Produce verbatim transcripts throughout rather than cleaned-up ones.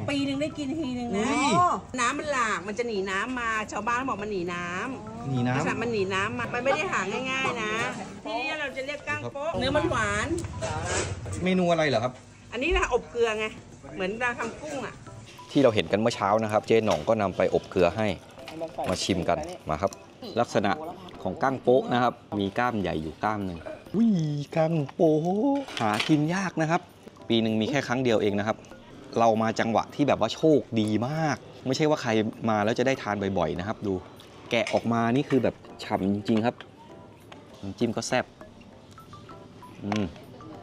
ปีหนึ่งได้กินทีหนึ่งนะน้ำมันหลากมันจะหนีน้ำมาชาวบ้านบอกมันหนีน้ำหนีน้ำมันหนีน้ำมามันไม่ได้หาง่ายๆนะที่นี่เราจะเรียกก้างโป๊ะเนื้อมันหวานเมนูอะไรเหรอครับอันนี้เราอบเกลือไงเหมือนเราทำกุ้งอ่ะที่เราเห็นกันเมื่อเช้านะครับเจ๊หน่องก็นำไปอบเกลือให้มาชิมกันมาครับลักษณะของก้างโป๊ะนะครับมีก้ามใหญ่อยู่ก้ามหนึ่งวิก้างโป๊ะหากินยากนะครับปีหนึ่งมีแค่ครั้งเดียวเองนะครับเรามาจังหวะที่แบบว่าโชคดีมากไม่ใช่ว่าใครมาแล้วจะได้ทานบ่อยๆนะครับดูแกะออกมานี่คือแบบฉ่ำจริงๆครับน้ำจิ้มก็แซ่บอืม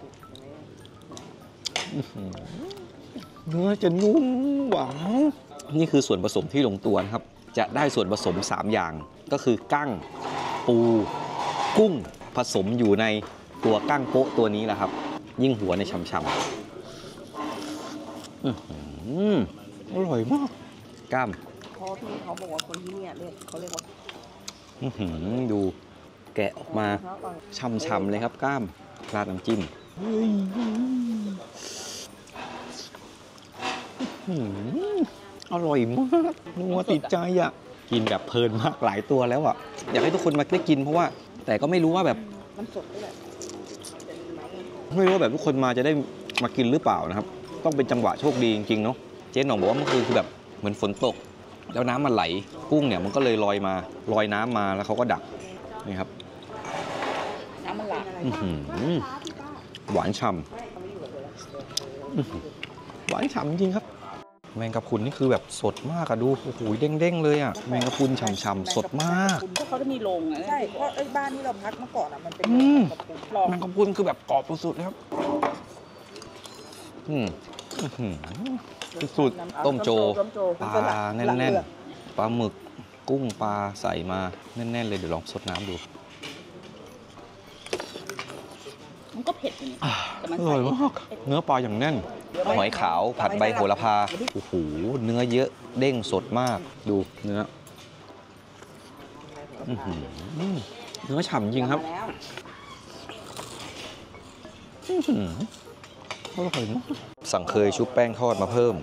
เนื้อจะนุ่มหวานนี่คือส่วนผสมที่ลงตัวนะครับจะได้ส่วนผสมสามอย่างก็คือกั้งปูกุ้งผสมอยู่ในตัวกั้งโป๊ะตัวนี้แหละครับยิ่งหัวในฉ่ำๆอร่อยมากก้ามพ่อพี่เขาบอกว่าคนที่เนี่ยเรียกเขาเรียกว่าดูแกะออกมาฉ่ำๆเลยครับก้ามราดน้ำจิ้มอร่อยมากนัวติดใจอ่ะกินแบบเพลินมากหลายตัวแล้วอ่ะอยากให้ทุกคนมาได้กินเพราะว่าแต่ก็ไม่รู้ว่าแบบมันสดด้วยแหละไม่รู้ว่าแบบทุกคนมาจะได้มากินหรือเปล่านะครับต้องเป็นจังหวะโชคดีจริงๆเนาะเจ๊หน่องบอกว่าเมื่อคืนคือแบบเหมือนฝนตกแล้วน้ำมันไหลกุ้งเนี่ยมันก็เลยลอยมาลอยน้ำมาแล้วเขาก็ดักนี่ครับน้ำมันหลากหวานฉ่ำหวานฉ่ำจริงครับแมงกะพรุนนี่คือแบบสดมากอะดูโอ้โหเด้งๆเลยอะแมงกะพรุนฉ่ำๆสดมากเพราะเขาจะมีโรงอะใช่เพราะไอ้บ้านที่เราพักเมื่อก่อนอะมันเป็นแมงกะพรุนคือแบบกรอบสุดๆครับอืมสุดต้มโจปลาแน่นๆปลาหมึกกุ้งปลาใส่มาแน่นๆเลยเดี๋ยวลองสดน้ำดูมันก็เผ็ดแต่มันอร่อยมากเนื้อปลาอย่างแน่นหอยขาวผัดใบโหระพาโอ้โหเนื้อเยอะเด้งสดมากดูเนื้อเนื้อฉ่ำจริงครับอร่อยมากสั่งเคยชุบแป้งทอดมาเพิ่ม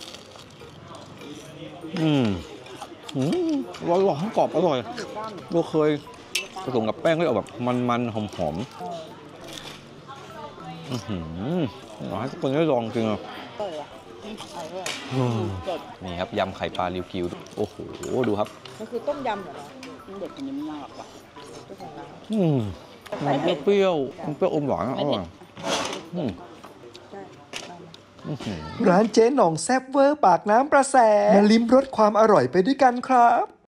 อืมอร่อยหวานกรอบอร่อยเราเคยผสมกับแป้งก็ออกแบบมันๆหอมๆอยากให้ทุกคนได้ลองจริงอ่ะนี่ครับยำไข่ปลาริวกิวโอ้โหดูครับมันคือต้มยำเหรอมันเด็ดอย่างนี้มากกว่าอืมมันเปรี้ยวมันเปรี้ยวอมหวานอร่อยร้านเจ๊หน่องแซ่บเวอร์ปากน้ำประแสมาลิ้มรสความอร่อยไปด้วยกันครับ